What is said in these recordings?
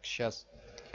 Сейчас.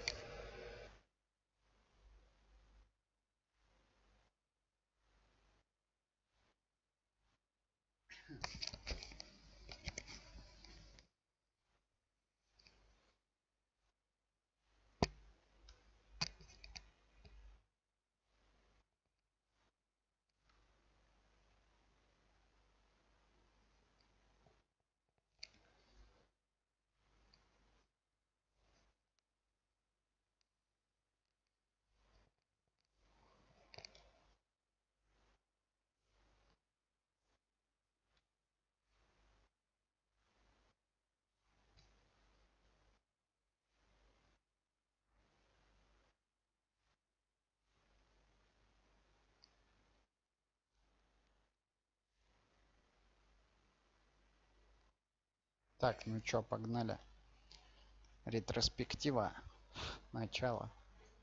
Так, ну чё, погнали. Ретроспектива. Начало.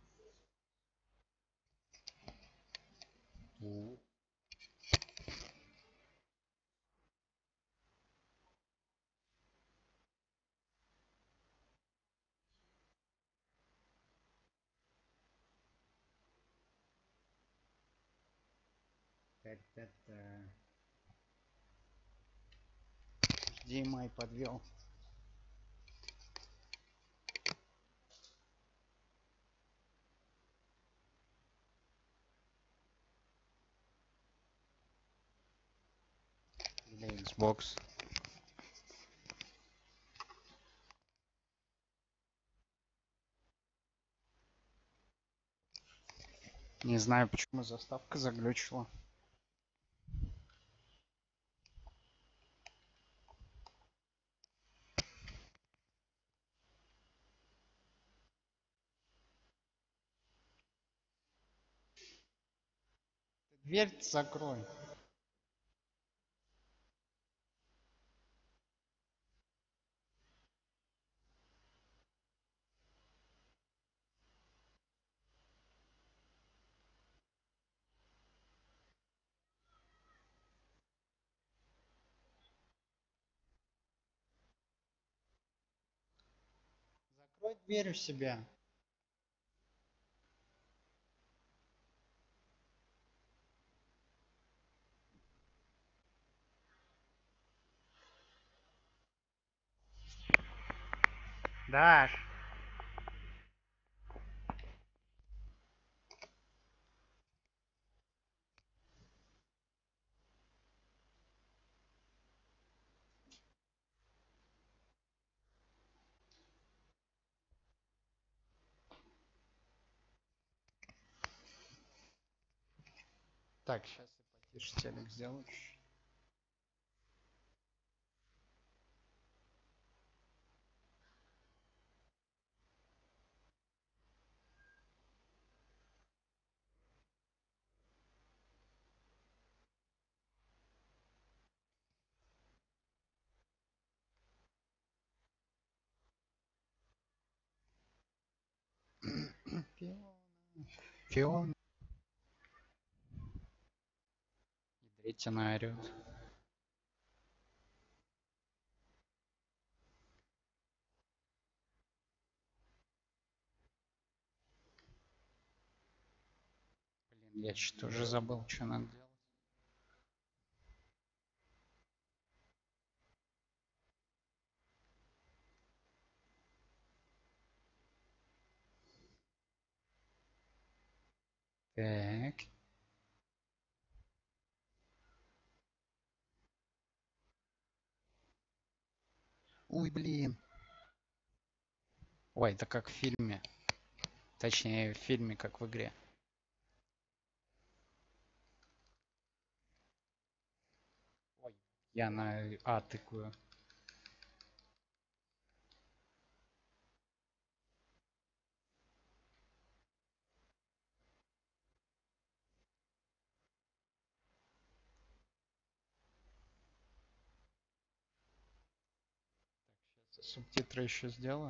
Димай подвел. Или Xbox. Не знаю, почему заставка заглючила. Дверь закрой. Закрой дверь у себя. Даш. Так, сейчас я потише телек сделаю. Фиона. Фиона. Ядрить она орёт. Блин, я что-то уже забыл, что надо делать. Так. Ой, блин. Ой, это как в фильме. Точнее, в фильме, как в игре. Ой, я на А тыкаю. Субтитры еще сделаю.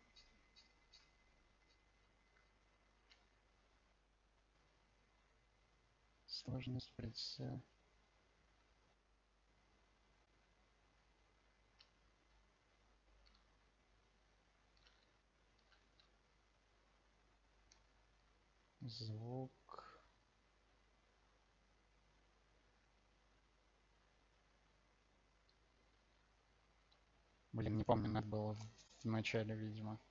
Сложность прицела. Звук. Блин, не помню, надо было в начале, видимо.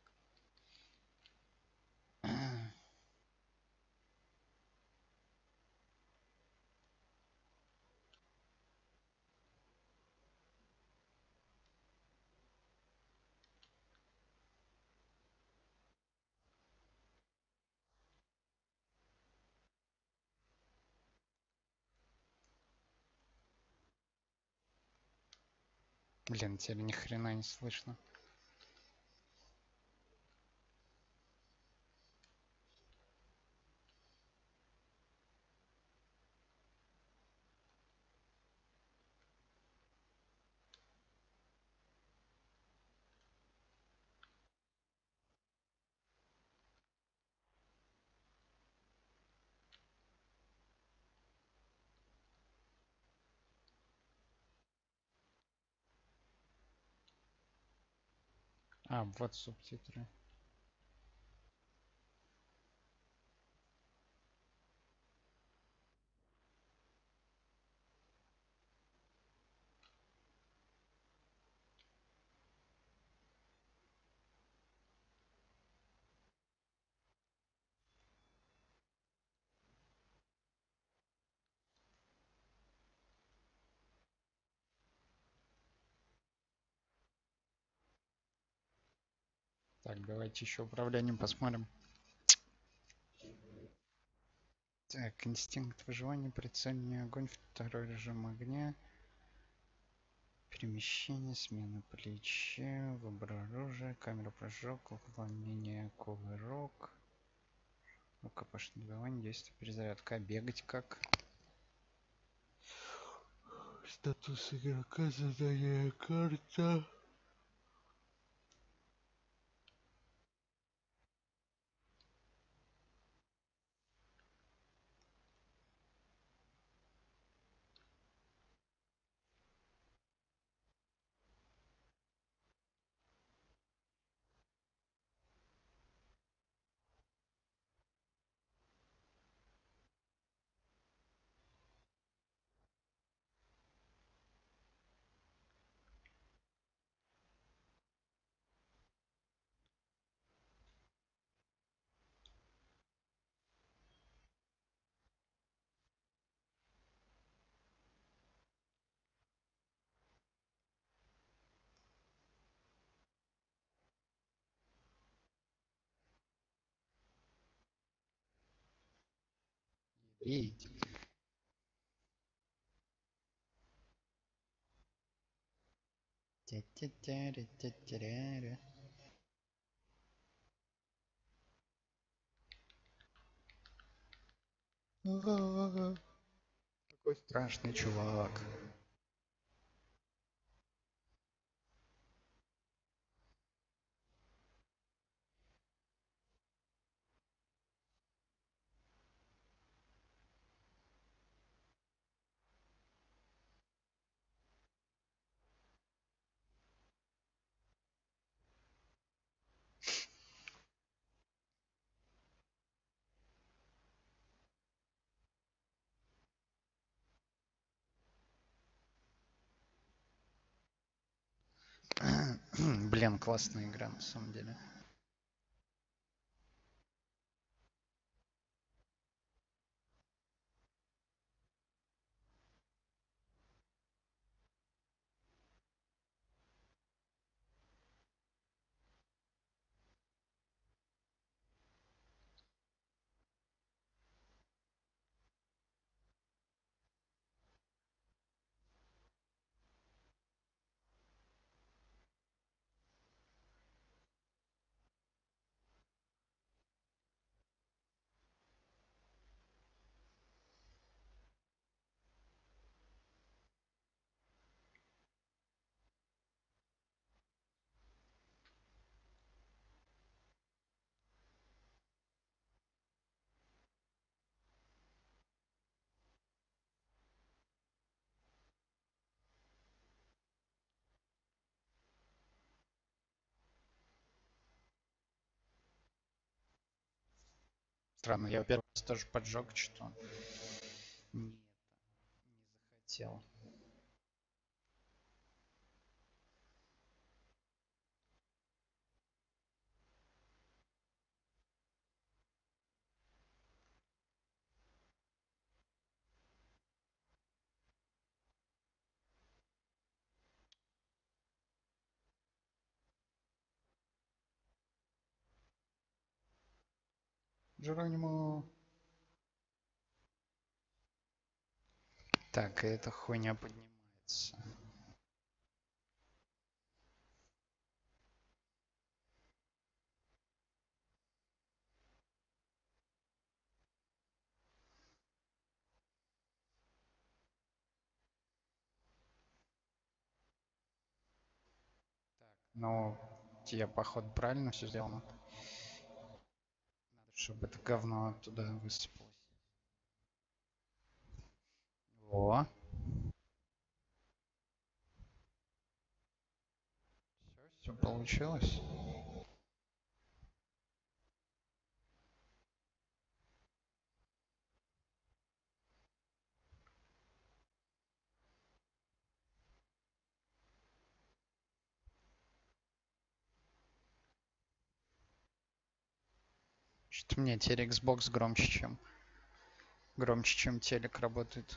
Блин, теперь ни хрена не слышно. А, вот субтитры. Так, давайте еще управлением посмотрим. Так, инстинкт выживания, прицельный огонь, второй режим огня. Перемещение, смена плеча, выбор оружия, камера прыжок, уклонение, кувырок. Рукопашное добивание, действие, перезарядка. А бегать как? Статус игрока, задание карта. И тя-тя-тя-ля-тя-тя-ля-ля. Ага. Какой страшный чувак. Блин, классная игра на самом деле. Странно, я первый раз тоже поджег, что не захотел. Джеронимо. Так, и эта хуйня поднимается. Ну, я, походу, правильно все сделано. Надо, чтобы это говно оттуда высыпалось. Во. Все получилось. Что-то мне теперь Xbox громче, чем телек работает.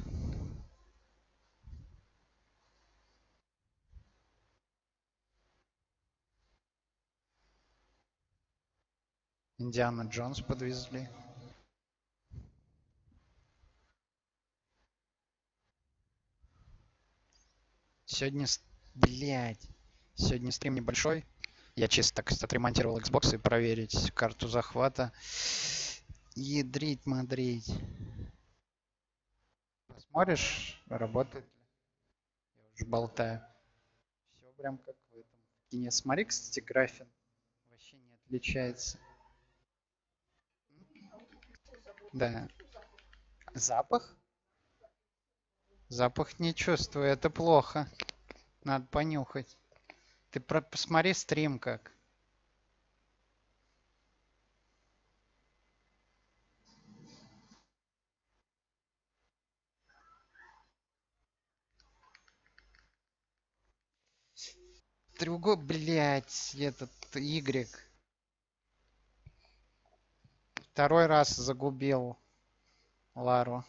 Индиана Джонс подвезли. Сегодня, блядь, сегодня стрим небольшой. Я чисто так отремонтировал Xbox и проверить карту захвата. Ядрить, мадрить. Посмотришь, работает ли? Я уже болтаю. Все прям как в этом кине. Смотри, кстати, графин вообще не отличается. Да. Запах? Запах не чувствую, это плохо. Надо понюхать. Ты посмотри стрим как. Блять, этот Y. Второй раз загубил Лару.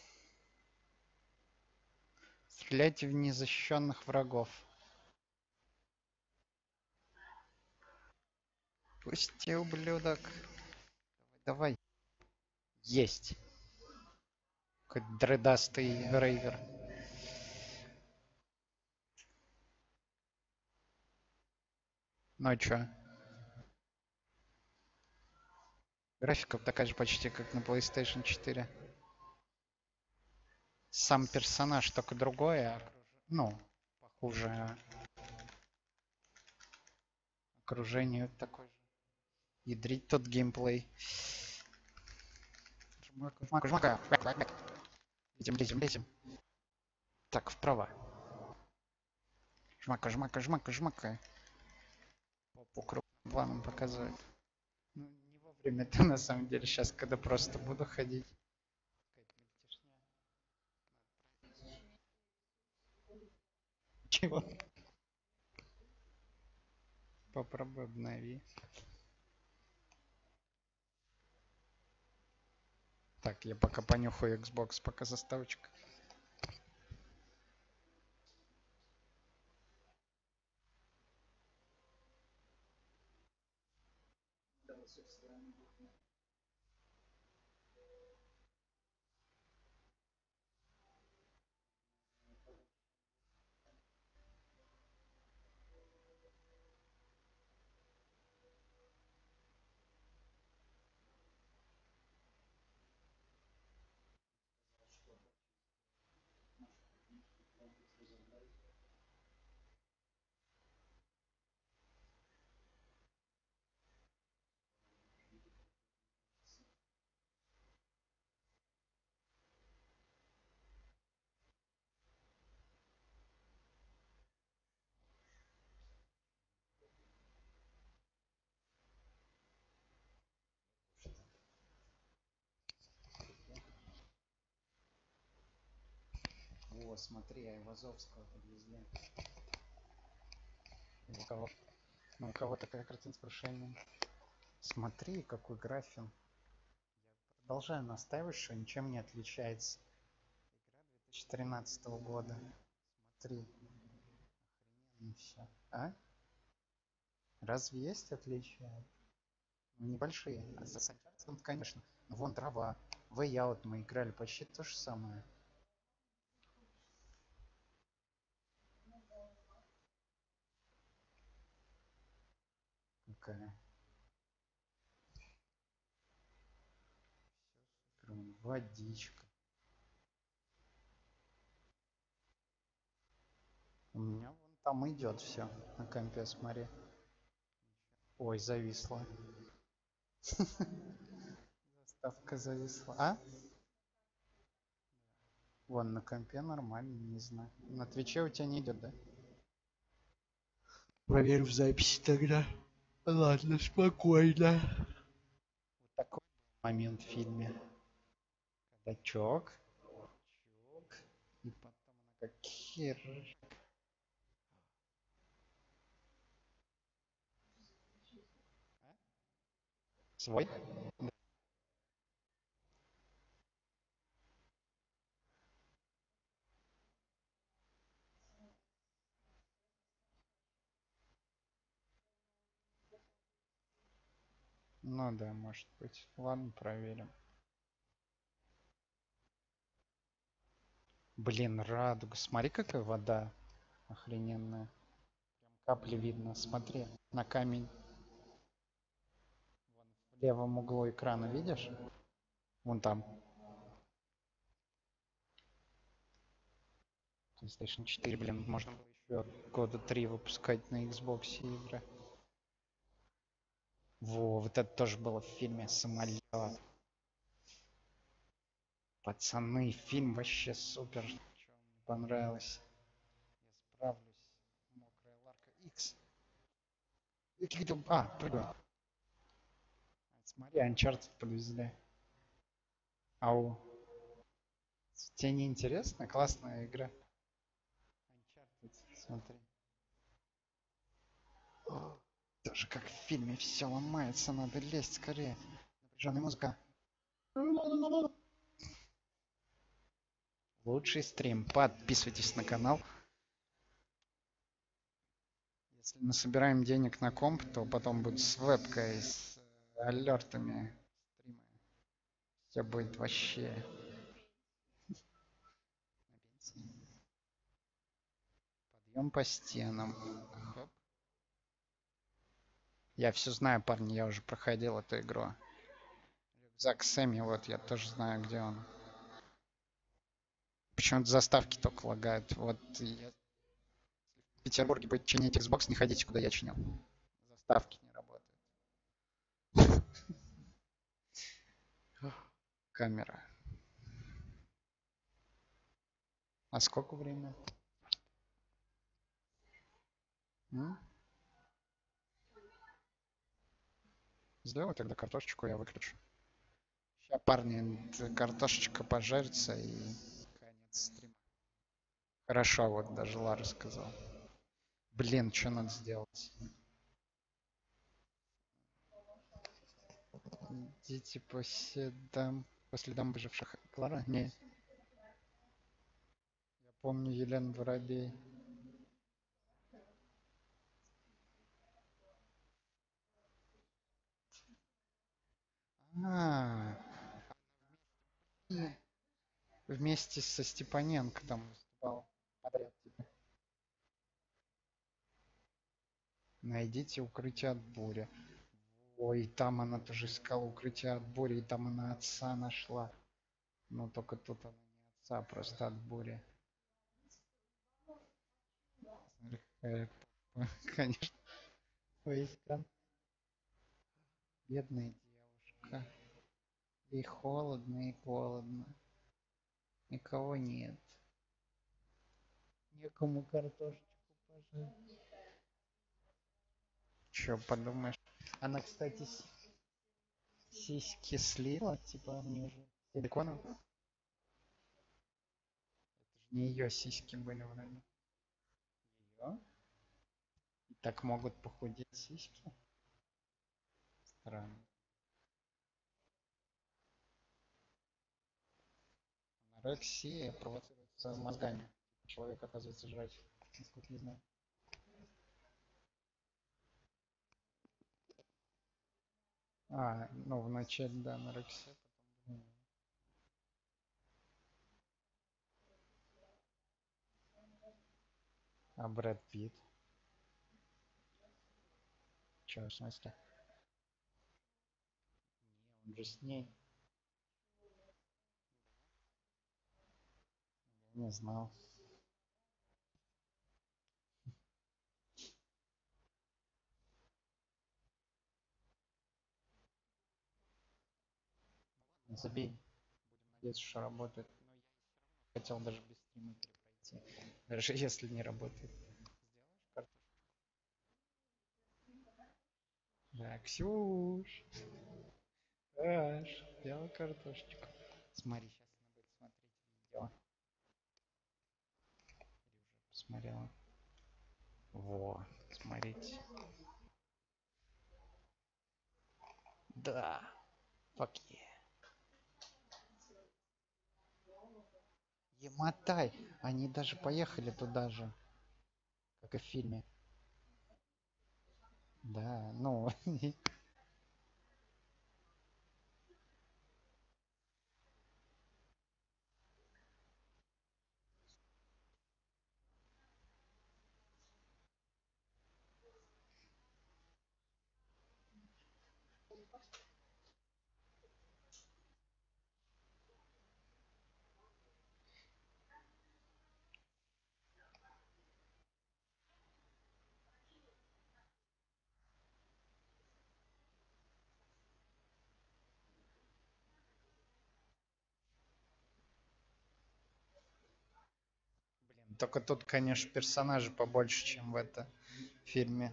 Стреляйте в незащищенных врагов. Пусти, ублюдок. Давай. Есть. Какой дредастый рейвер. Ну и чё? Графика такая же почти, как на PlayStation 4. Сам персонаж только другой, а ну, похуже. Окружение такое же. Ядрить тот геймплей. Жмака. Лезем. Так, вправо. Жмака. Попу крупным планом показывает. Ну, не вовремя это на самом деле. Сейчас, когда просто буду ходить. Чего? Попробуй обнови. Так, я пока понюхаю Xbox, пока заставочка. О, смотри, Айвазовского подвезли. У кого? Ну, у кого такая картина с крушением? Смотри, какой графин. Я продолжаю настаивать, что ничем не отличается. Игра 2013 года. Смотри. Охрененно все. А? Разве есть отличия? Ну, небольшие. А за Uncharted, конечно. Вон трава. Way Out мы играли почти то же самое. Какая? Водичка. У меня вон там идет все на компе, смотри. Ой, зависло. Заставка зависла. А? Вон на компе нормально, не знаю. На Твиче у тебя не идет, да? Проверь в записи тогда. Ладно, спокойно. Вот такой момент в фильме. Когда чок, и потом она как хер. Свой? Ну да, может быть. Ладно, проверим. Блин, радуга. Смотри, какая вода охрененная. Прям капли видно. Смотри, на камень. Вон в левом углу экрана, видишь? Вон там. PlayStation 4, блин, можно было еще года 3 выпускать на Xbox игры. Во, вот это тоже было в фильме «Самолет». Пацаны, фильм вообще супер. Что мне понравилось? Я справлюсь. Мокрая Ларка X. А, прыгаю. Смотри, Uncharted подвезли. Ау. Тебе не интересно? Классная игра. Uncharted, смотри. О, тоже как в фильме все ломается, надо лезть скорее. Напряженная музыка. Лучший стрим. Подписывайтесь на канал. Если мы собираем денег на комп, то потом будет с вебкой, с алертами стримы. Все будет вообще на бензине. Подъем по стенам. Хоп. Я все знаю, парни, я уже проходил эту игру. Рюкзак Сэмми, вот я тоже знаю, где он. Почему-то заставки только лагают. Вот я в Петербурге будет чинить Xbox, не ходите, куда я чинил. Заставки не работают. Камера. А сколько времени? М? Сделай тогда картошечку, я выключу. Сейчас, парни, картошечка пожарится и конец стрима. Хорошо, вот даже Лара сказал. Блин, что надо сделать? Идите по следам. По следам выживших. Клара? Не. Я помню Елену Воробей. А, вместе со Степаненко там выступал подряд. Типа. Найдите укрытие от бури. Ой, там она тоже искала укрытие от бури, и там она отца нашла. Но только тут она не отца, а просто от бури. Конечно. Войска. Бедная девушка. И холодно, и голодно. Никого нет. Некому картошечку пожарить. Че, подумаешь? Она, кстати, сиськи слила, типа, мне уже силиконом. Не ее сиськи были вроде. Ее? И так могут похудеть сиськи? Странно. Анорексия провоцируется мозгами. Человек оказывается жрать, насколько я знаю. Ну вначале, да, анорексия, потом... А Брэд Питт? Че, в смысле? Не, он же с ней. Не знал. Забей. Будем надеяться, что работает. Но я хотел даже без стрима перепройти. Даже если не работает. Сделаешь картошку? Да, Ксюш. Даш, сделай картошечку. Смотри, сейчас она будет смотреть видео. Или уже посмотрела. Во, смотрите. Да. Fuck yeah. Емотай. Они даже поехали туда же. Как и в фильме. Да, ну. Блин, только тут, конечно, персонажи побольше, чем в этом фильме.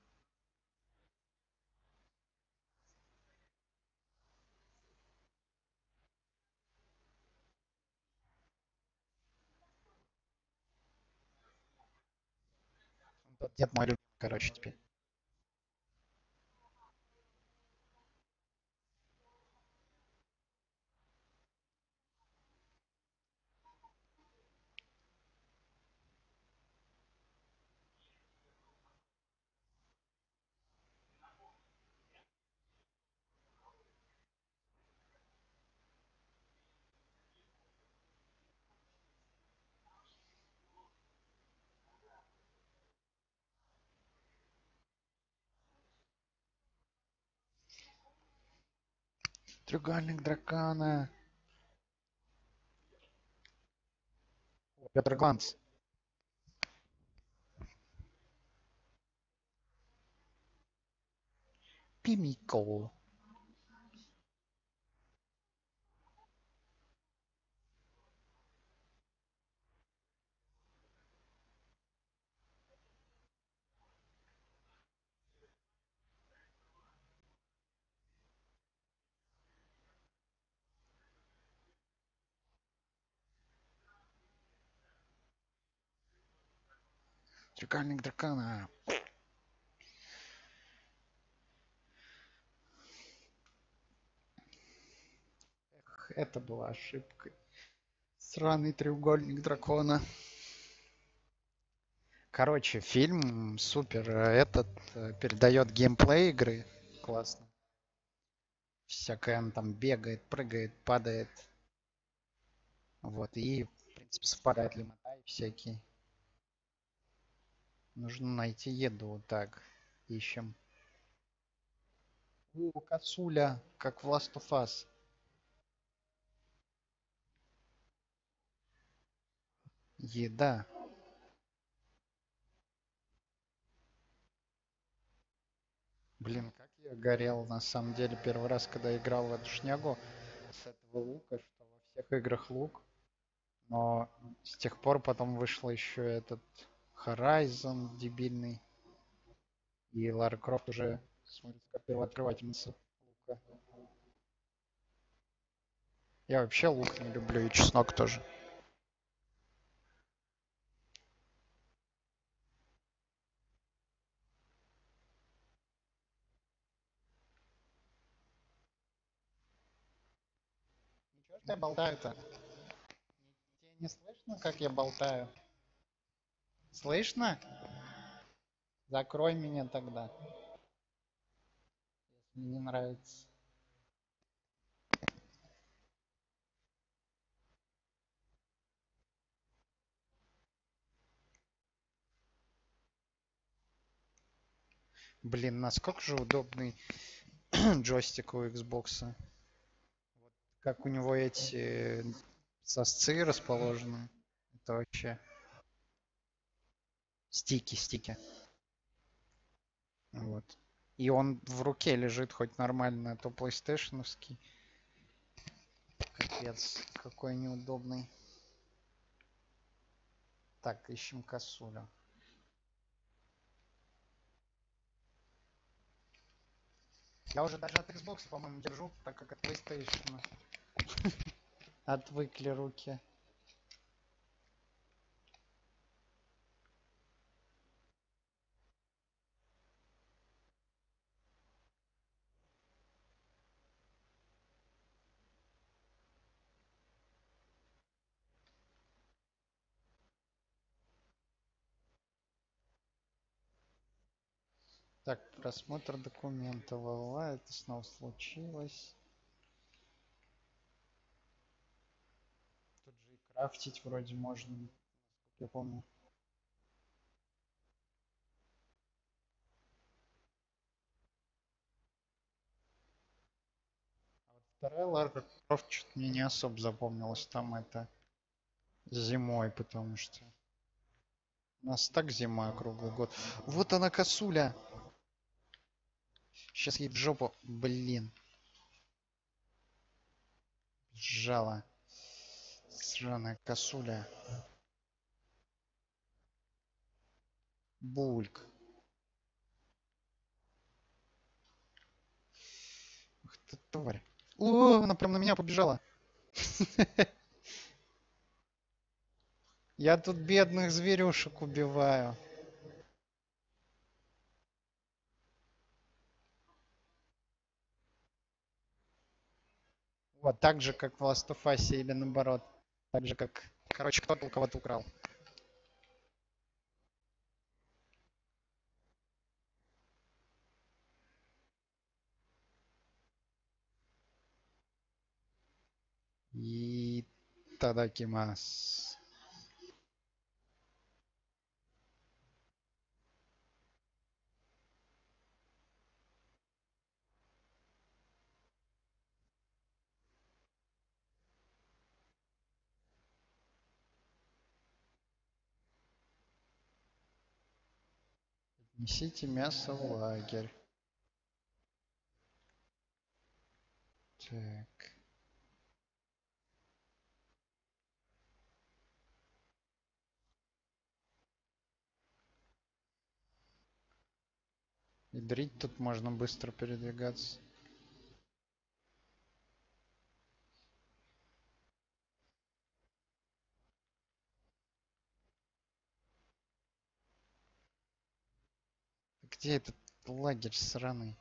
Тот дед мой любимый, короче, теперь. Треугольник дракона. Петр Гланц. Пимико. Треугольник дракона. Эх, это была ошибкой. Сраный треугольник дракона. Короче, фильм супер. Этот передает геймплей игры. Классно. Всякое он там бегает, прыгает, падает. Вот, и, в принципе, совпадают лимотай всякие. Нужно найти еду. Так, ищем. О, косуля, как в Last of Us. Еда. Блин, как я горел на самом деле первый раз, когда играл в эту шнягу с этого лука, что во всех играх лук. Но с тех пор потом вышел еще этот Horizon дебильный. И Лара Крофт уже смотрится как первооткрывательница лука. Я вообще лук не люблю, и чеснок тоже. я болтаю-то? Тебе не слышно, как я болтаю? Слышно? Закрой меня тогда, если не нравится. Блин, насколько же удобный джойстик у Xbox. Как у него эти сосцы расположены. Это вообще... Стики. Вот. И он в руке лежит хоть нормально, а то PlayStation'овский. Капец, какой неудобный. Так, ищем косулю. Я уже даже от Xbox, по-моему, держу, так как от PlayStation. Отвыкли руки. Так, просмотр документов. Это снова случилось. Тут же и крафтить вроде можно, насколько я помню. А вот вторая Лара Крофт что-то мне не особо запомнилась. Там это зимой, потому что у нас так зима круглый год. Вот она, косуля. Сейчас ей в жопу. Блин. Сжала. Сраная косуля. Бульк. Ух ты, тварь. О, она прям на меня побежала. Я тут бедных зверюшек убиваю. Вот так же, как в Last of Us или наоборот. Так же, как... Короче, кто-то у кого-то украл. И... Тадакимас. Несите мясо в лагерь. Так. И дрить тут можно быстро передвигаться. Где этот лагерь сраный?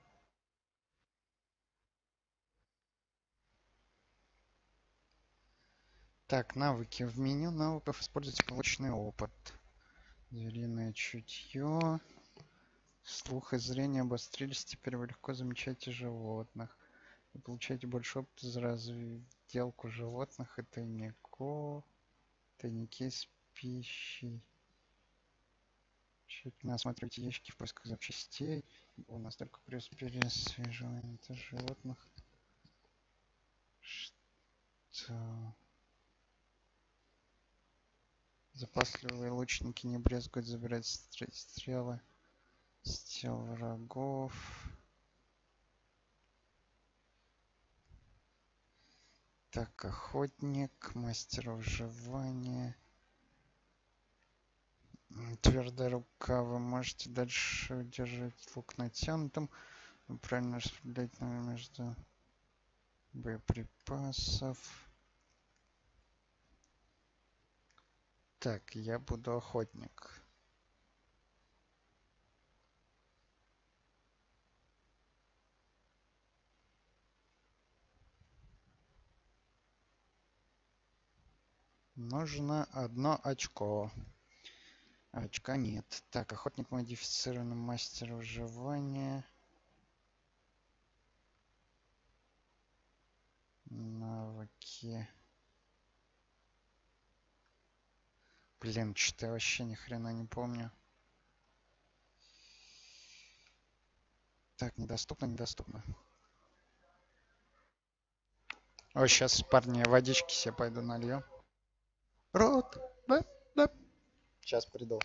Так, навыки. В меню навыков используйте полученный опыт. Звериное чутье. Слух и зрение обострились. Теперь вы легко замечаете животных. Вы получаете больше опыта за разделку животных и тайников. Тайники с пищей. Тщательно осматривайте ящики в поисках запчастей. У нас только преуспели освеживание животных. Что? Запасливые лучники не брезгуют забирать стрелы с тел врагов. Так, охотник, мастер выживания. Твердая рука. Вы можете дальше удерживать лук натянутым. Правильно распределять между боеприпасов. Так, я буду охотник. Нужно одно очко. Очка нет. Так, охотник модифицированный, мастер выживания. Навыки. Блин, что-то я вообще ни хрена не помню. Так, недоступно, недоступно. О, сейчас, парни, водички себе пойду налью. Рот, да, да. Сейчас приду.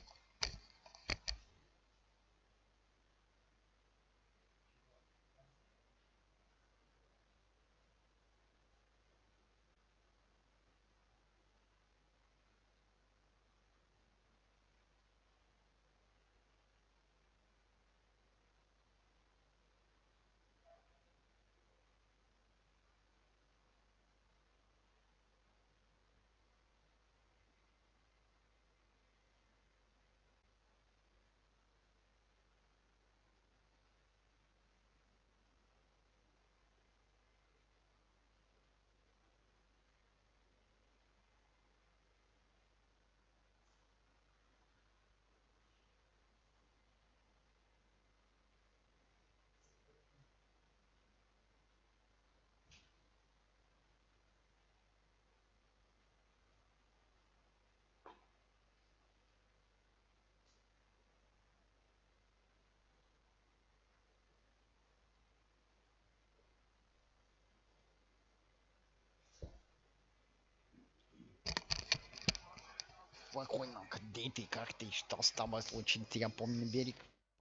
Спокойно, где ты, как ты, что с тобой случилось? Я помню берег.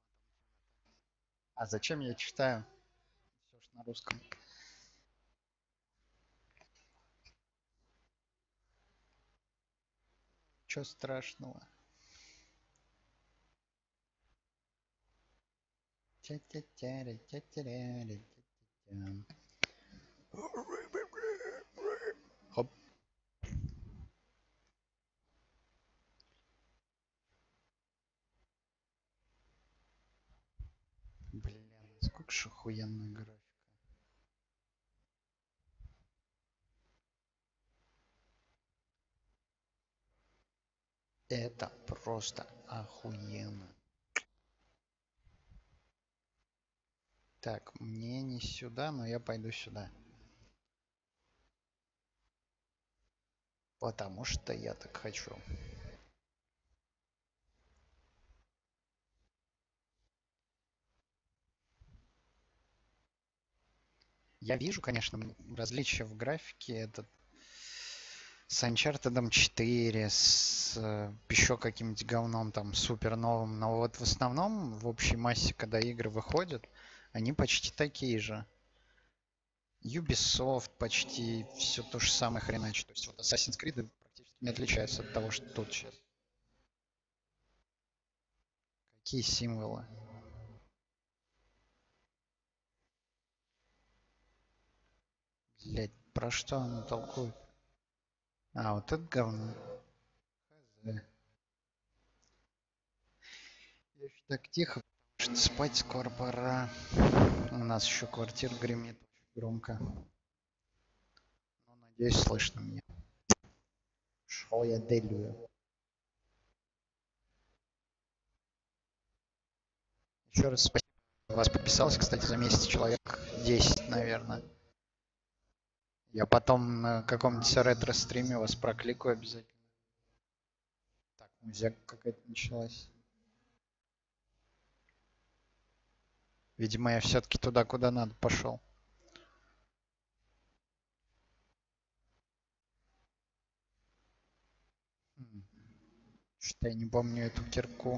А зачем я читаю? Все ж на русском. Чё страшного? Хоп. Блин, сколько ж охуенная графика. Это просто охуенно. Так, мне не сюда, но я пойду сюда. Потому что я так хочу. Я вижу, конечно, различия в графике. Это с Uncharted 4, с еще каким-нибудь говном там супер новым. Но вот в основном, в общей массе, когда игры выходят, они почти такие же. Ubisoft почти все то же самое хреначит. То есть вот Assassin's Creed практически не отличается от того, что тут сейчас. Какие символы? Блять, про что она толкует? А, вот это говно. Я еще так тихо, что спать скоро пора. У нас еще квартира гремит очень громко. Но надеюсь, слышно меня. Шо я делаю? Еще раз спасибо. У вас подписался, кстати, за месяц человек 10, наверное. Я потом на каком-нибудь ретро-стриме вас прокликаю обязательно. Так, музыка какая-то началась. Видимо, я все-таки туда, куда надо, пошел. Что-то я не помню эту кирку.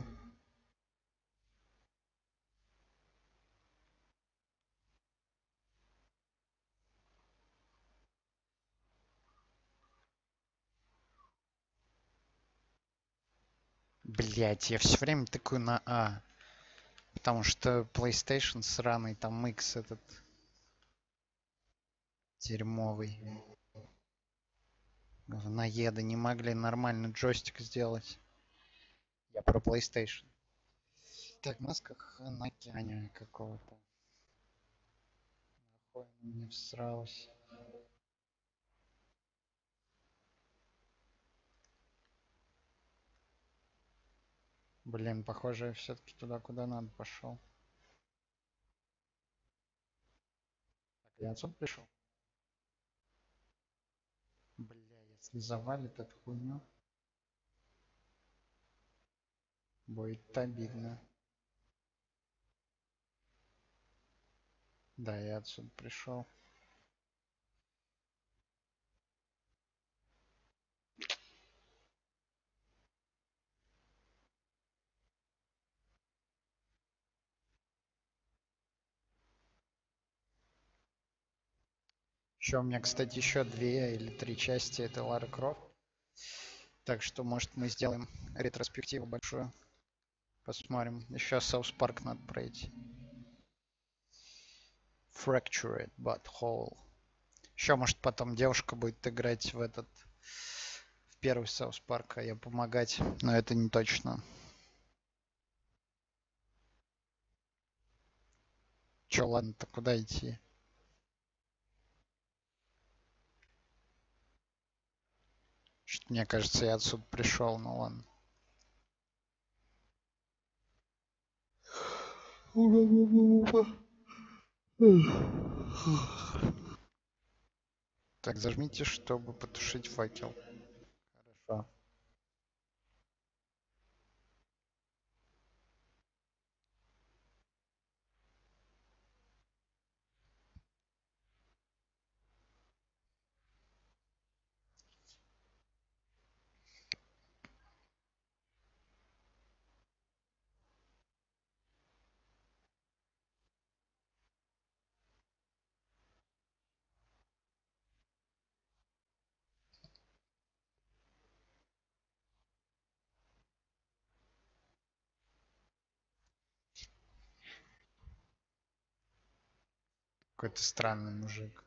Блять, я все время тыкаю на А. Потому что PlayStation сраный, там X этот дерьмовый. Говноеды не могли нормально джойстик сделать. Я про PlayStation. Так, маска Ханакяня какого-то. Нахуй мне всралась. Блин, похоже, я все-таки туда, куда надо пошел. Так, я отсюда пришел. Бля, если завалит эту хуйню, будет обидно. Да, я отсюда пришел. Еще у меня, кстати, еще 2 или 3 части этой Лары Крофт. Так что, может, мы сделаем ретроспективу большую. Посмотрим. Еще Саус Парк надо пройти. Fractured Butthole. Еще, может, потом девушка будет играть в этот... В первый Саус Парк, а я помогать. Но это не точно. Че, ладно-то, куда идти? Что-то мне кажется, я отсюда пришел, ну ладно. Так, зажмите, чтобы потушить факел. Хорошо. Какой-то странный мужик.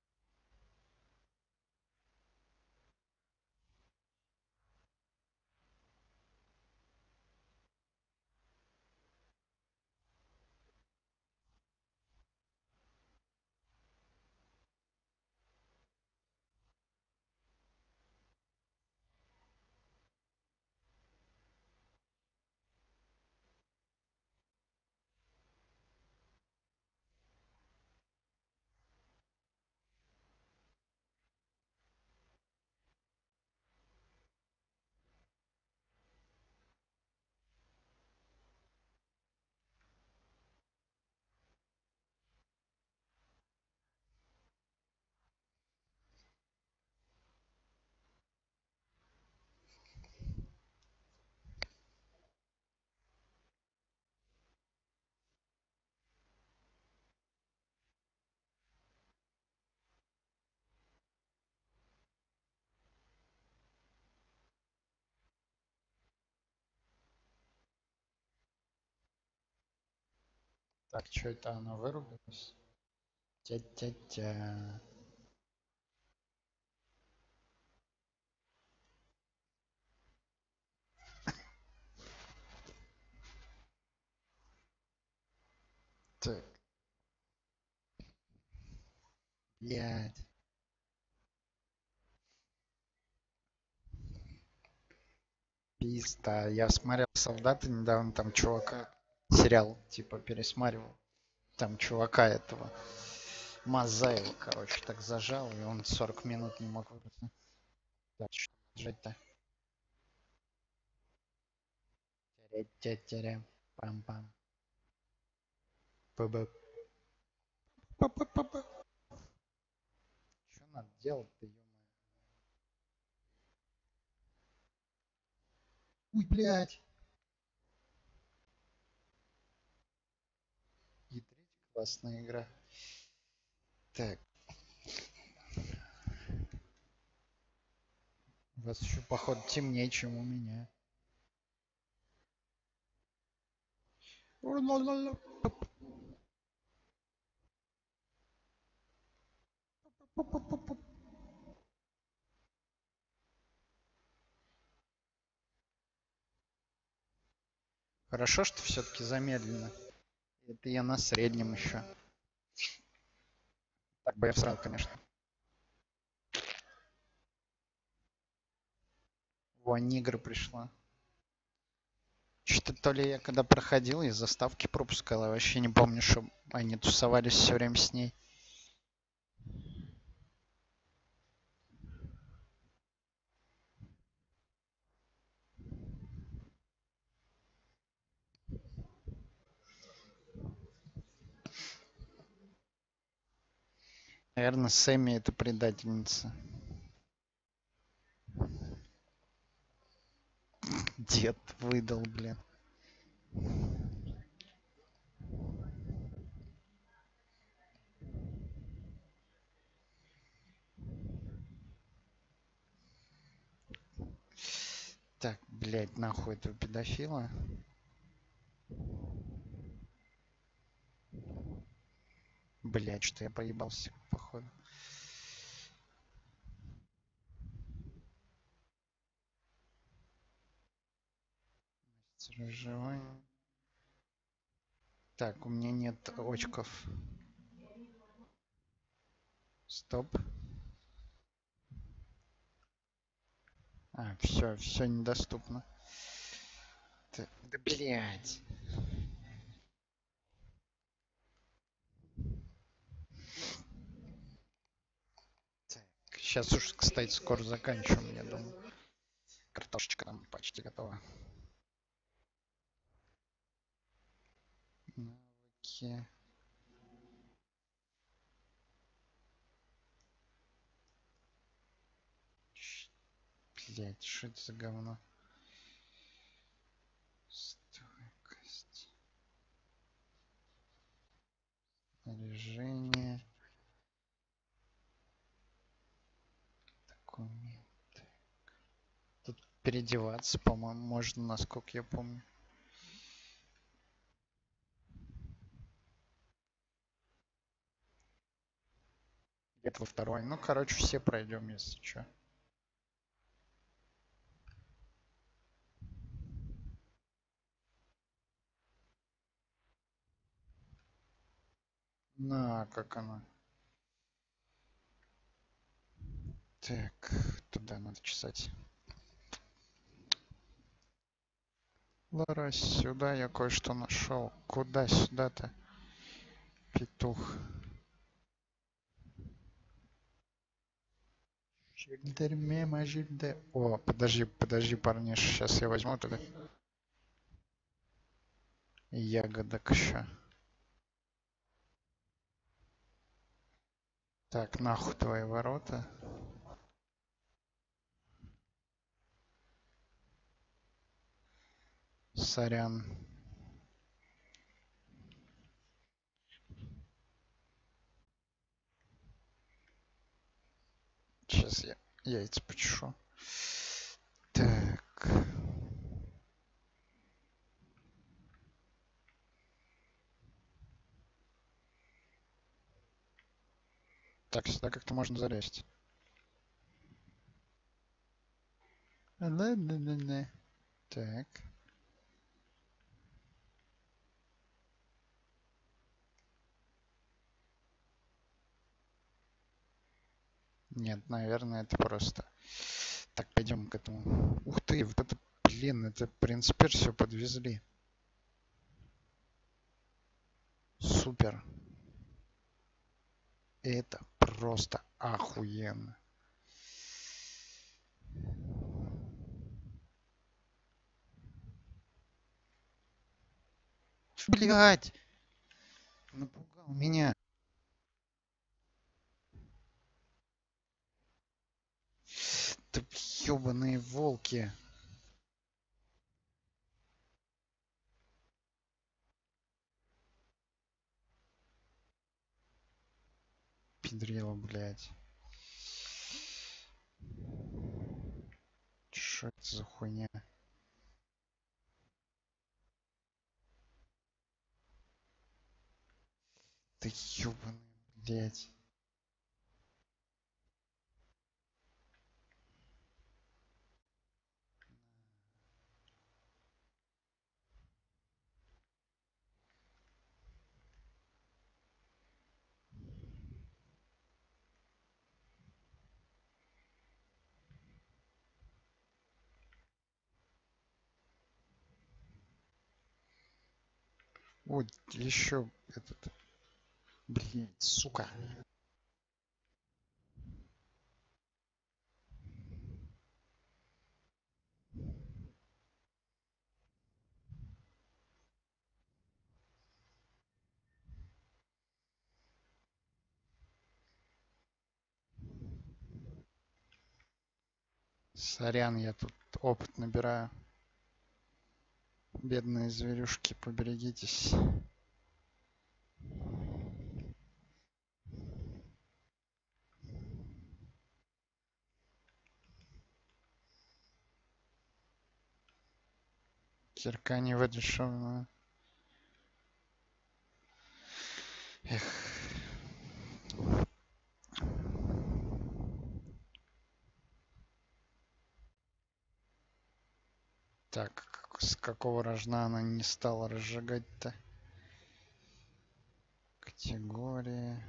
Так, что это она вырубилась? Тя-тя-тя. Так, блядь. Пизда. Я смотрел «Солдаты» недавно, там чувака, сериал, типа, пересматривал. Там чувака этого, Мазаева, короче, так зажал, и он 40 минут не мог выбраться. Так, что жать-то? Тя-тя-тя. Пам-пам. Пб. Что надо делать-то, ё-моё? Ой, блядь. Ядрить, классная игра. Так, у вас еще, походу, темнее, чем у меня. Хорошо, что все-таки замедленно. Это я на среднем еще. Так бы я всрал, конечно. Во, Нигра пришла. Что-то то ли я когда проходил, из заставки пропускал, я вообще не помню, что они тусовались все время с ней. Наверное, Сэмми это предательница. Дед выдал, блин. Так, блядь, нахуй этого педофила. Блядь, что я поебался, походу. Выживание. Так, у меня нет очков. Стоп. А, все недоступно. Да, блядь. Так, сейчас уж, кстати, скоро заканчиваем, я думаю. Картошечка там почти готова. Навыки. Блять, что это за говно? Стойкость. Снаряжение. Документы. Тут переодеваться, по-моему, можно, насколько я помню. Где-то во второй. Ну, короче, все пройдем, если что. На, как она. Так, туда надо чесать. Лара, сюда я кое-что нашел. Куда сюда-то? Петух. Жильдерме, мажильде. О, подожди, парниш. Сейчас я возьму туда. Ягодок еще. Так, нахуй твои ворота. Сорян. Сейчас я яйца почешу. Так. Так, сюда как-то можно залезть. Да-да-да-да. Так. Нет, наверное, это просто... Так, пойдем к этому. Ух ты, вот это, блин, это принц Персию подвезли. Супер. Это просто охуенно. Блять! Напугал меня. Да ёбаные волки. Пидрила, блять. Что это за хуйня? Да ёбаный, блять. Вот еще этот... Блин, сука. Сорян, я тут опыт набираю. Бедные зверюшки, поберегитесь. Кирка не выдешевная. Эх. Так, с какого рожна она не стала разжигать-то? Категория.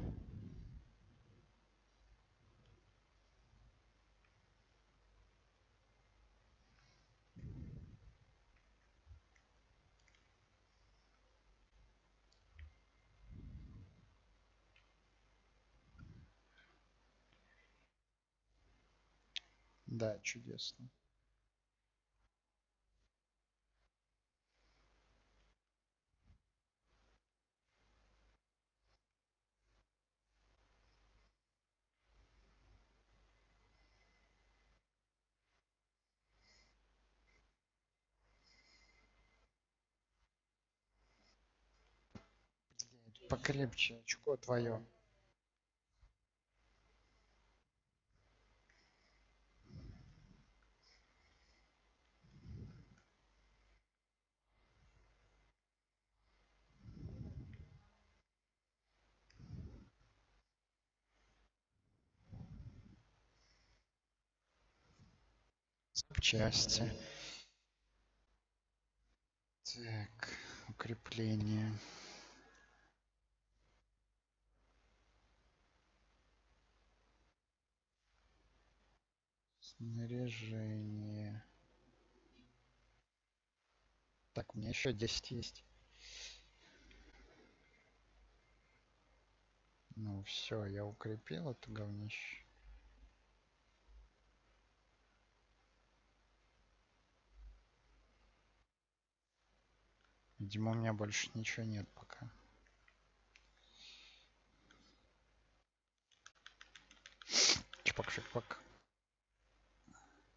Да, чудесно. Покрепче, очко твое. Запчасти. Так, укрепление. Снаряжение. Так, у меня еще 10 есть. Ну все, я укрепил это говнище. Видимо, у меня больше ничего нет пока. Чпок-шипок.